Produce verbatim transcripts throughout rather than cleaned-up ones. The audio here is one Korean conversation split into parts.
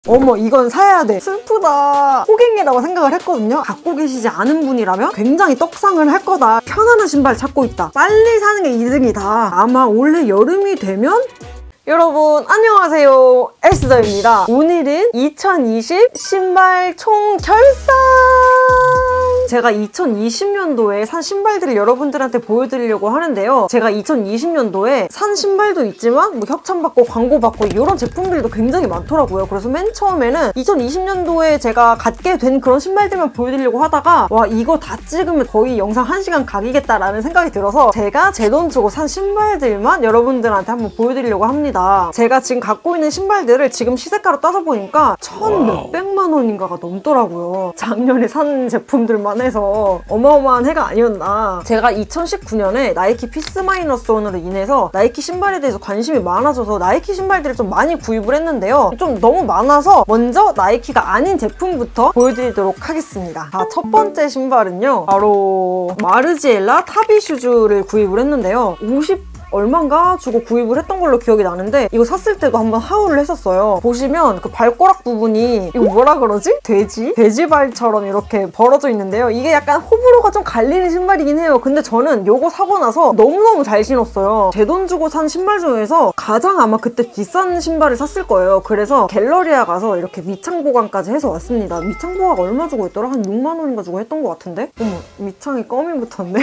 어머 이건 사야 돼, 슬프다, 호갱이라고 생각을 했거든요. 갖고 계시지 않은 분이라면 굉장히 떡상을 할 거다. 편안한 신발 찾고 있다, 빨리 사는 게 이득이다. 아마 올해 여름이 되면 여러분 안녕하세요, 에스더입니다. 오늘은 이천이십 신발 총결산! 제가 이천이십 년도에 산 신발들을 여러분들한테 보여드리려고 하는데요. 제가 이천이십 년도에 산 신발도 있지만 뭐 협찬받고 광고받고 이런 제품들도 굉장히 많더라고요. 그래서 맨 처음에는 이천이십 년도에 제가 갖게 된 그런 신발들만 보여드리려고 하다가 와 이거 다 찍으면 거의 영상 한 시간 각이겠다라는 생각이 들어서 제가 제 돈 주고 산 신발들만 여러분들한테 한번 보여드리려고 합니다. 제가 지금 갖고 있는 신발들을 지금 시세가로 따져보니까 천 몇백만 원인가가 넘더라고요. 작년에 산 제품들만 해서 어마어마한 해가 아니었나. 제가 이천십구 년에 나이키 피스 마이너스 원으로 인해서 나이키 신발에 대해서 관심이 많아져서 나이키 신발들을 좀 많이 구입을 했는데요. 좀 너무 많아서 먼저 나이키가 아닌 제품부터 보여드리도록 하겠습니다. 자, 첫 번째 신발은요, 바로 마르지엘라 타비 슈즈를 구입을 했는데요. 오십 얼마인가 주고 구입을 했던 걸로 기억이 나는데 이거 샀을 때도 한번 하울을 했었어요. 보시면 그 발가락 부분이 이거 뭐라 그러지? 돼지? 돼지발처럼 이렇게 벌어져 있는데요. 이게 약간 호불호가 좀 갈리는 신발이긴 해요. 근데 저는 이거 사고 나서 너무너무 잘 신었어요. 제 돈 주고 산 신발 중에서 가장 아마 그때 비싼 신발을 샀을 거예요. 그래서 갤러리아 가서 이렇게 밑창 보강까지 해서 왔습니다. 밑창 보강 얼마 주고 했더라? 한 육만 원인가 주고 했던 것 같은데? 어머, 밑창이 껌이 붙었네.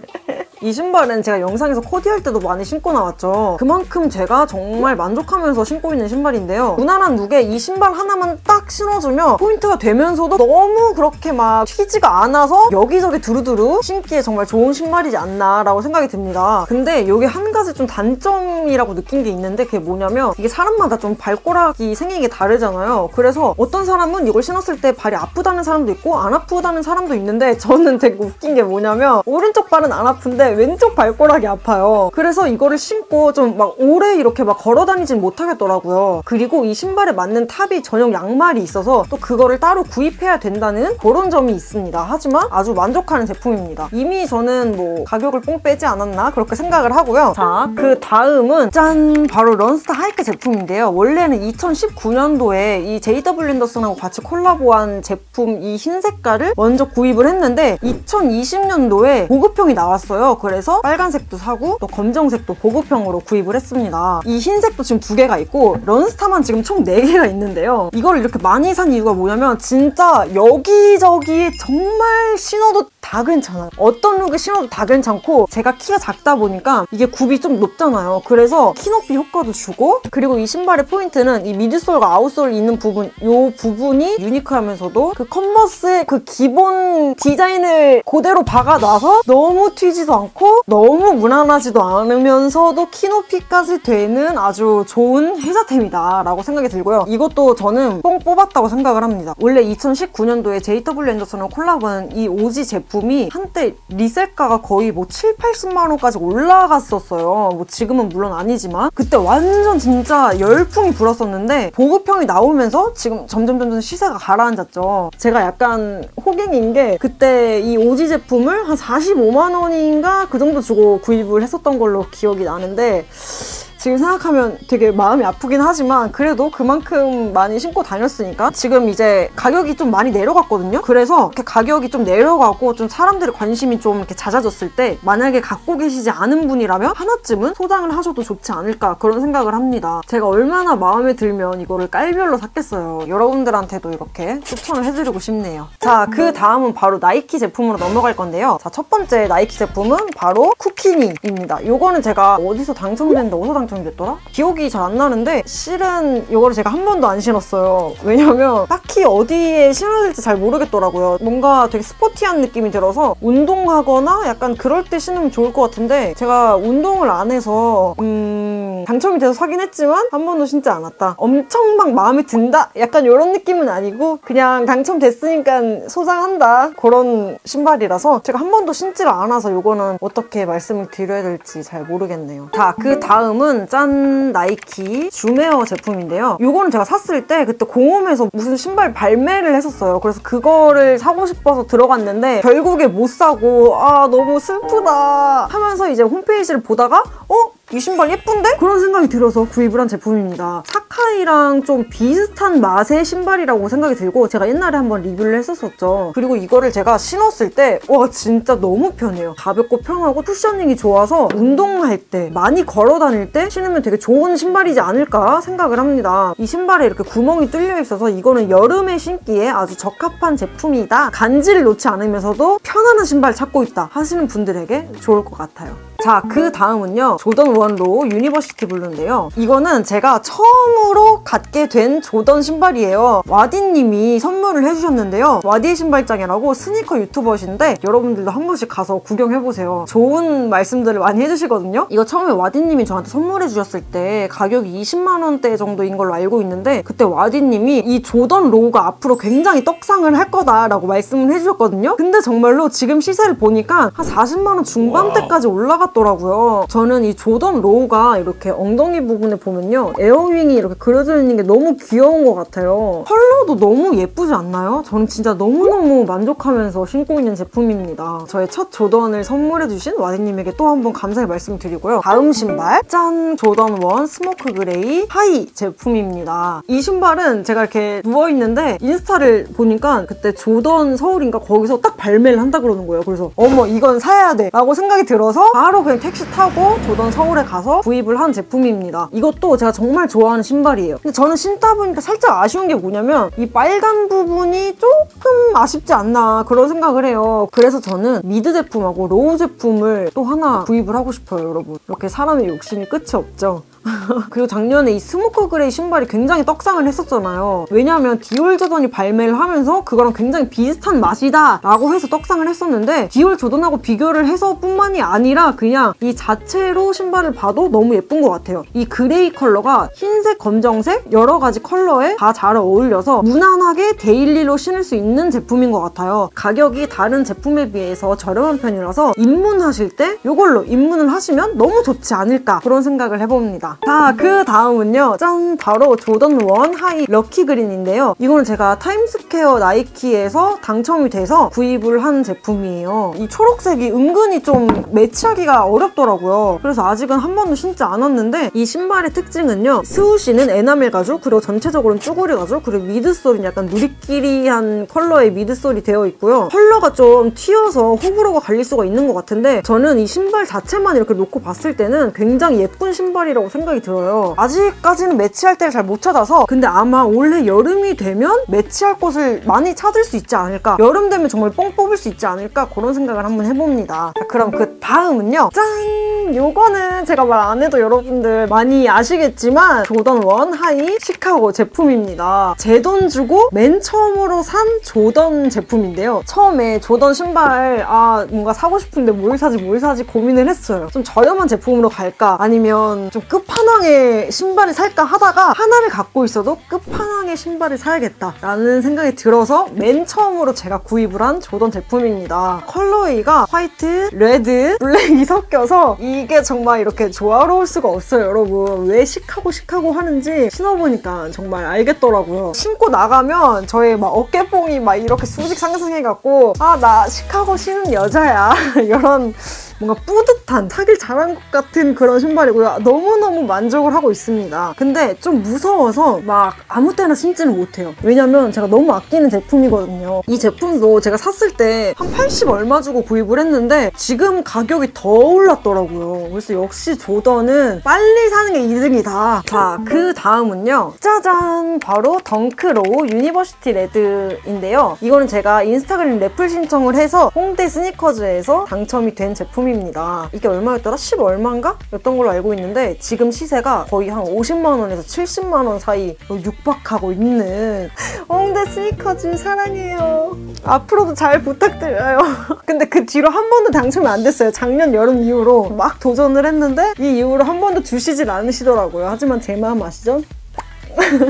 이 신발은 제가 영상에서 코디할 때도 많이 신고 나왔죠. 그만큼 제가 정말 만족하면서 신고 있는 신발인데요. 무난한 룩에 이 신발 하나만 딱 신어주면 포인트가 되면서도 너무 그렇게 막 튀지가 않아서 여기저기 두루두루 신기에 정말 좋은 신발이지 않나 라고 생각이 듭니다. 근데 여기 한 가지 좀 단점이라고 느낀 게 있는데 그게 뭐냐면 이게 사람마다 좀 발가락이 생긴 게 다르잖아요. 그래서 어떤 사람은 이걸 신었을 때 발이 아프다는 사람도 있고 안 아프다는 사람도 있는데 저는 되게 웃긴 게 뭐냐면 오른쪽 발은 안 아픈데 왼쪽 발가락이 아파요. 그래서 이거를 신고 좀 막 오래 이렇게 막 걸어 다니진 못하겠더라고요. 그리고 이 신발에 맞는 탑이 전용 양말이 있어서 또 그거를 따로 구입해야 된다는 그런 점이 있습니다. 하지만 아주 만족하는 제품입니다. 이미 저는 뭐 가격을 뽕 빼지 않았나 그렇게 생각을 하고요. 자, 그 다음은 짠! 바로 런스타 하이크 제품인데요. 원래는 이천십구 년도에 이 제이더블유 앤더슨하고 같이 콜라보한 제품 이 흰 색깔을 먼저 구입을 했는데 이천이십 년도에 보급형이 나왔어요. 그래서 빨간색도 사고 또 검정색도 보급형으로 구입을 했습니다. 이 흰색도 지금 두 개가 있고 런스타만 지금 총 네 개가 있는데요. 이걸 이렇게 많이 산 이유가 뭐냐면 진짜 여기저기 정말 신어도 다 괜찮아요. 어떤 룩을 신어도 다 괜찮고 제가 키가 작다 보니까 이게 굽이 좀 높잖아요. 그래서 키높이 효과도 주고 그리고 이 신발의 포인트는 이 미드솔과 아웃솔 있는 부분 이 부분이 유니크하면서도 그 컨버스의 그 기본 디자인을 그대로 박아놔서 너무 튀지도 않고 너무 무난하지도 않으면서도 키높이까지 되는 아주 좋은 회사템이다 라고 생각이 들고요. 이것도 저는 뽕 뽑았다고 생각을 합니다. 원래 이천십구 년도에 제이더블유 앤더슨하고 콜라보한 이 오지 제품이 한때 리셀가가 거의 뭐 칠, 팔십만 원까지 올라갔었어요. 뭐 지금은 물론 아니지만 그때 완전 진짜 열풍이 불었었는데 보급형이 나오면서 지금 점점 점점 시세가 가라앉았죠. 제가 약간 호갱인 게 그때 이 오지 제품을 한 사십오만 원인가 그 정도 주고 구입을 했었던 걸로 기억이 나는데 지금 생각하면 되게 마음이 아프긴 하지만 그래도 그만큼 많이 신고 다녔으니까 지금 이제 가격이 좀 많이 내려갔거든요. 그래서 이렇게 가격이 좀 내려가고 좀 사람들의 관심이 좀 이렇게 잦아졌을 때 만약에 갖고 계시지 않은 분이라면 하나쯤은 소장을 하셔도 좋지 않을까 그런 생각을 합니다. 제가 얼마나 마음에 들면 이거를 깔별로 샀겠어요. 여러분들한테도 이렇게 추천을 해드리고 싶네요. 자, 그 다음은 바로 나이키 제품으로 넘어갈 건데요. 자, 첫 번째 나이키 제품은 바로 쿠키니입니다. 요거는 제가 어디서 당첨됐는데 어디서 당첨 됐더라? 기억이 잘 안 나는데 실은 이거를 제가 한 번도 안 신었어요. 왜냐면 딱히 어디에 신어야 될지 잘 모르겠더라고요. 뭔가 되게 스포티한 느낌이 들어서 운동하거나 약간 그럴 때 신으면 좋을 것 같은데 제가 운동을 안 해서 음... 당첨이 돼서 사긴 했지만 한 번도 신지 않았다. 엄청 막 마음에 든다? 약간 이런 느낌은 아니고 그냥 당첨됐으니까 소장한다 그런 신발이라서 제가 한 번도 신지를 않아서 이거는 어떻게 말씀을 드려야 될지 잘 모르겠네요. 자, 그 다음은 짠! 나이키 줌웨어 제품인데요. 이거는 제가 샀을 때 그때 공홈에서 무슨 신발 발매를 했었어요. 그래서 그거를 사고 싶어서 들어갔는데 결국에 못 사고 아 너무 슬프다 하면서 이제 홈페이지를 보다가 어? 이 신발 예쁜데? 그런 생각이 들어서 구입을 한 제품입니다. 사카이랑 좀 비슷한 맛의 신발이라고 생각이 들고 제가 옛날에 한번 리뷰를 했었었죠. 그리고 이거를 제가 신었을 때 와 진짜 너무 편해요. 가볍고 편하고 쿠셔닝이 좋아서 운동할 때 많이 걸어 다닐 때 신으면 되게 좋은 신발이지 않을까 생각을 합니다. 이 신발에 이렇게 구멍이 뚫려 있어서 이거는 여름에 신기에 아주 적합한 제품이다. 간지를 놓지 않으면서도 편안한 신발 찾고 있다 하시는 분들에게 좋을 것 같아요. 자, 그 다음은요. 조던 원 로우 유니버시티 블루인데요. 이거는 제가 처음으로 갖게 된 조던 신발이에요. 와디님이 선물을 해주셨는데요. 와디의 신발장이라고 스니커 유튜버신데 여러분들도 한 번씩 가서 구경해보세요. 좋은 말씀들을 많이 해주시거든요. 이거 처음에 와디님이 저한테 선물해주셨을 때 가격이 이십만 원대 정도인 걸로 알고 있는데 그때 와디님이 이 조던 로우가 앞으로 굉장히 떡상을 할 거다라고 말씀을 해주셨거든요. 근데 정말로 지금 시세를 보니까 한 사십만 원 중반대까지 올라가 더라고요. 저는 이 조던 로우가 이렇게 엉덩이 부분에 보면요. 에어윙이 이렇게 그려져 있는 게 너무 귀여운 것 같아요. 컬러도 너무 예쁘지 않나요? 저는 진짜 너무너무 만족하면서 신고 있는 제품입니다. 저의 첫 조던을 선물해주신 와디님에게 또 한 번 감사의 말씀을 드리고요. 다음 신발 짠! 조던 원 스모크 그레이 하이 제품입니다. 이 신발은 제가 이렇게 누워있는데 인스타를 보니까 그때 조던 서울인가 거기서 딱 발매를 한다 그러는 거예요. 그래서 어머 이건 사야 돼 라고 생각이 들어서 바로 그냥 택시 타고 조던 서울에 가서 구입을 한 제품입니다. 이것도 제가 정말 좋아하는 신발이에요. 근데 저는 신다 보니까 살짝 아쉬운 게 뭐냐면 이 빨간 부분이 조금 아쉽지 않나 그런 생각을 해요. 그래서 저는 미드 제품하고 로우 제품을 또 하나 구입을 하고 싶어요, 여러분. 이렇게 사람의 욕심이 끝이 없죠. 그리고 작년에 이 스모크 그레이 신발이 굉장히 떡상을 했었잖아요. 왜냐하면 디올 조던이 발매를 하면서 그거랑 굉장히 비슷한 맛이다 라고 해서 떡상을 했었는데 디올 조던하고 비교를 해서 뿐만이 아니라 그냥 이 자체로 신발을 봐도 너무 예쁜 것 같아요. 이 그레이 컬러가 흰색, 검정색 여러 가지 컬러에 다 잘 어울려서 무난하게 데일리로 신을 수 있는 제품인 것 같아요. 가격이 다른 제품에 비해서 저렴한 편이라서 입문하실 때 이걸로 입문을 하시면 너무 좋지 않을까 그런 생각을 해봅니다. 자, 그 다음은요. 짠! 바로 조던 원 하이 럭키 그린인데요. 이거는 제가 타임스퀘어 나이키에서 당첨이 돼서 구입을 한 제품이에요. 이 초록색이 은근히 좀 매치하기가 어렵더라고요. 그래서 아직은 한 번도 신지 않았는데 이 신발의 특징은요. 스우시는 에나멜 가죽, 그리고 전체적으로는 쭈구리 가죽, 그리고 미드솔은 약간 누리끼리한 컬러의 미드솔이 되어 있고요. 컬러가 좀 튀어서 호불호가 갈릴 수가 있는 것 같은데 저는 이 신발 자체만 이렇게 놓고 봤을 때는 굉장히 예쁜 신발이라고 생각합니다. 생각이 들어요. 아직까지는 매치할 때를 잘 못 찾아서 근데 아마 올해 여름이 되면 매치할 곳을 많이 찾을 수 있지 않을까, 여름 되면 정말 뽕 뽑을 수 있지 않을까 그런 생각을 한번 해봅니다. 자, 그럼 그 다음은요. 짠! 요거는 제가 말 안 해도 여러분들 많이 아시겠지만 조던 원 하이 시카고 제품입니다. 제 돈 주고 맨 처음으로 산 조던 제품인데요. 처음에 조던 신발 아 뭔가 사고 싶은데 뭘 사지 뭘 사지 고민을 했어요. 좀 저렴한 제품으로 갈까 아니면 좀 끝판왕의 신발을 살까 하다가 하나를 갖고 있어도 끝판왕의 신발을 사야겠다라는 생각이 들어서 맨 처음으로 제가 구입을 한 조던 제품입니다. 컬러웨이가 화이트, 레드, 블랙이 섞여서 이게 정말 이렇게 조화로울 수가 없어요, 여러분. 왜 시카고 시카고 하는지 신어보니까 정말 알겠더라고요. 신고 나가면 저의 막 어깨뽕이 막 이렇게 수직 상승해갖고 아, 나 시카고 신은 여자야 이런 뭔가 뿌듯한, 사길 잘한 것 같은 그런 신발이고요. 너무너무 만족을 하고 있습니다. 근데 좀 무서워서 막 아무 때나 신지는 못해요. 왜냐면 제가 너무 아끼는 제품이거든요. 이 제품도 제가 샀을 때 한 팔십 얼마 주고 구입을 했는데 지금 가격이 더 올랐더라고요. 그래서 역시 조던은 빨리 사는 게 이득이다. 자, 그 다음은요. 짜잔! 바로 덩크로우 유니버시티 레드인데요. 이거는 제가 인스타그램 래플 신청을 해서 홍대 스니커즈에서 당첨이 된 제품입니다. 이게 얼마였더라? 십 얼마인가? 였던 걸로 알고 있는데 지금 시세가 거의 한 오십만 원에서 칠십만 원 사이 육박하고 있는 홍대 스니커즈 사랑해요. 앞으로도 잘 부탁드려요. 근데 그 뒤로 한 번도 당첨이 안 됐어요. 작년 여름 이후로 막 도전을 했는데 이 이후로 한 번도 주시질 않으시더라고요. 하지만 제 마음 아시죠?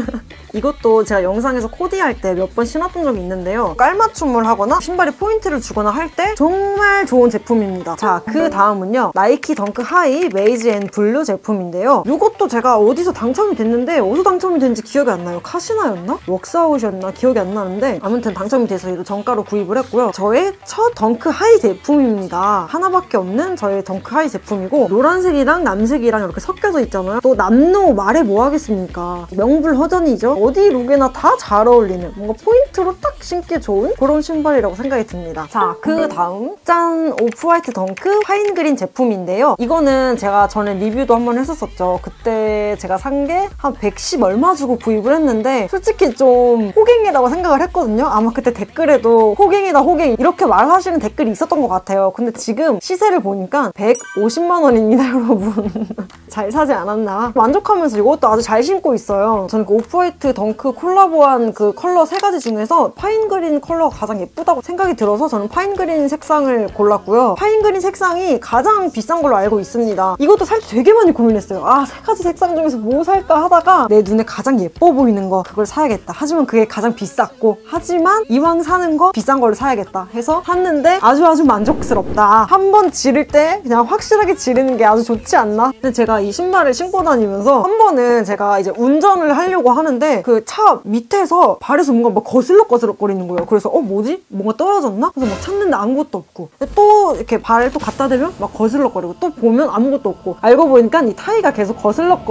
이것도 제가 영상에서 코디할 때 몇 번 신었던 적이 있는데요. 깔맞춤을 하거나 신발에 포인트를 주거나 할 때 정말 좋은 제품입니다. 자, 그 다음은요. 나이키 덩크 하이 메이즈 앤 블루 제품인데요. 이것도 제가 어디서 당첨이 됐는데 어디서 당첨이 됐는지 기억이 안 나요. 카시나였나? 웍스아웃이었나? 기억이 안 나는데 아무튼 당첨이 돼서 이거 정가로 구입을 했고요. 저의 첫 덩크 하이 제품입니다. 하나밖에 없는 저의 덩크 하이 제품이고 노란색이랑 남색이랑 이렇게 섞여져 있잖아요. 또 남노 말해 뭐 하겠습니까? 명불허전이죠. 어디 룩에나 다 잘 어울리는 뭔가 포인트로 딱 신기 좋은 그런 신발이라고 생각이 듭니다. 자, 그 다음 짠! 오프화이트 덩크 파인그린 제품인데요. 이거는 제가 전에 리뷰도 한번 했었었죠. 그때 제가 산 게 한 백십 얼마 주고 구입을 했는데 솔직히 좀 호갱이라고 생각을 했거든요. 아마 그때 댓글에도 호갱이다 호갱 이렇게 말하시는 댓글이 있었던 것 같아요. 근데 지금 시세를 보니까 백오십만 원입니다, 여러분. 잘 사지 않았나? 만족하면서 이것도 아주 잘 신고 있어요. 저는 그 오프화이트 덩크 콜라보한 그 컬러 세 가지 중에서 파인그린 컬러가 가장 예쁘다고 생각이 들어서 저는 파인그린 색상을 골랐고요. 파인그린 색상이 가장 비싼 걸로 알고 있습니다. 이것도 살 때 되게 많이 고민했어요. 아, 세 가지 색상 중에서 뭐 살까 하다가 내 눈에 가장 예뻐 보이는 거 그걸 사야겠다. 하지만 그게 가장 비쌌고 하지만 이왕 사는 거 비싼 걸로 사야겠다 해서 샀는데 아주 아주 만족스럽다. 한 번 지를 때 그냥 확실하게 지르는 게 아주 좋지 않나? 근데 제가 이 신발을 신고 다니면서 한 번은 제가 이제 운전을 하려고 하는데 그 차 밑에서 발에서 뭔가 막 거슬럭거슬럭 거리는 거예요. 그래서 어 뭐지? 뭔가 떨어졌나? 그래서 막 찾는데 아무것도 없고 또 이렇게 발을 또 갖다 대면 막 거슬럭거리고 또 보면 아무것도 없고 알고 보니까 이 타이가 계속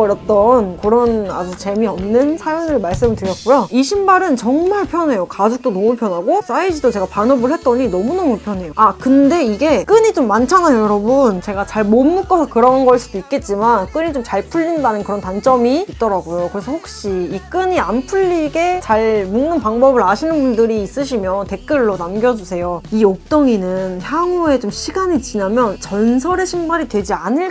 거슬럭거렸던 그런 아주 재미없는 사연을 말씀을 드렸고요. 이 신발은 정말 편해요. 가죽도 너무 편하고 사이즈도 제가 반업을 했더니 너무너무 편해요. 아, 근데 이게 끈이 좀 많잖아요, 여러분. 제가 잘 못 묶어서 그런 걸 수도 있겠지만 끈이 좀 잘 풀린다는 그런 단점이 있더라고요. 그래서 혹시 이 끈이 안 풀리게 잘 묶는 방법을 아시는 분들이 있으시면 댓글로 남겨주세요. 이 옥덩이는 향후에 좀 시간이 지나면 전설의 신발이 되지 않을까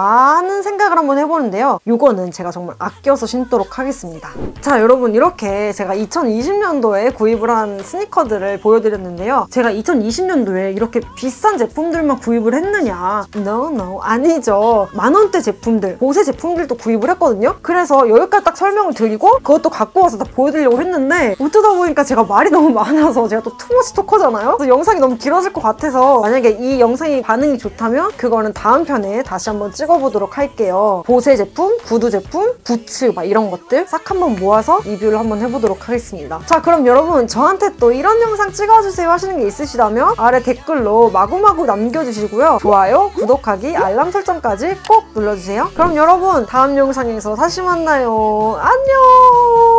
하는 생각을 한번 해보는데요. 이거는 제가 정말 아껴서 신도록 하겠습니다. 자, 여러분, 이렇게 제가 이천이십 년도에 구입을 한 스니커들을 보여드렸는데요. 제가 이천이십 년도에 이렇게 비싼 제품들만 구입을 했느냐? No, no, 아니죠. 만원대 제품들, 보세 제품들도 구입을 했거든요. 그래서 여기까지 딱 설명을 드리고 그것도 갖고 와서 다 보여드리려고 했는데 어쩌다 보니까 제가 말이 너무 많아서 제가 또 투머치 토커잖아요? 그래서 영상이 너무 길어질 것 같아서 만약에 이 영상이 반응이 좋다면 그거는 다음 편에 다시 한번 찍어보도록 할게요. 보세 제품, 구두 제품, 부츠 막 이런 것들 싹 한번 모아서 리뷰를 한번 해보도록 하겠습니다. 자, 그럼 여러분 저한테 또 이런 영상 찍어주세요 하시는 게 있으시다면 아래 댓글로 마구마구 남겨주시고요. 좋아요, 구독하기, 알람 설정까지 꼭 눌러주세요. 그럼 여러분 다음 영상에서 다시 만나요. 안녕!